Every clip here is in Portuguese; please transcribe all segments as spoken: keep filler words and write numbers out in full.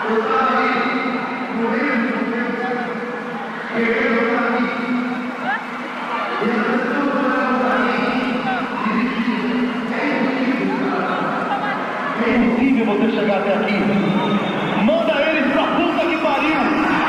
É impossível você chegar até aqui. Manda eles pra puta que pariu.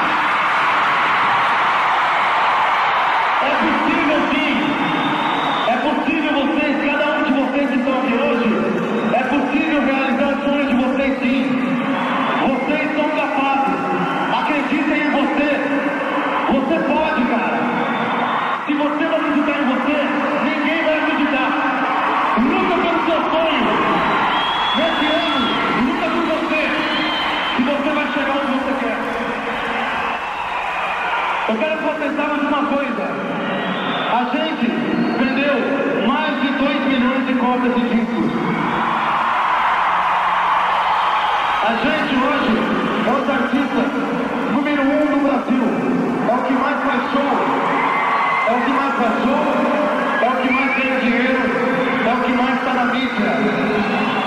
É possível sim. É possível vocês, cada um de vocês que estão aqui hoje, é possível realizar o sonho de vocês sim. Vocês são capazes. Acreditem em você. Você pode, cara. Se você não acreditar em você, ninguém vai acreditar. Luta pelo seu sonho. Nesse ano, luta por você. E você vai chegar onde você quer. Eu quero que vocês saibam de uma coisa. A gente vendeu mais de dois milhões de cópias de discos. A gente hoje é os artistas número um do Brasil. É o que mais faz show. É o que mais faz show. É o que mais ganha dinheiro. É o que mais está na mídia.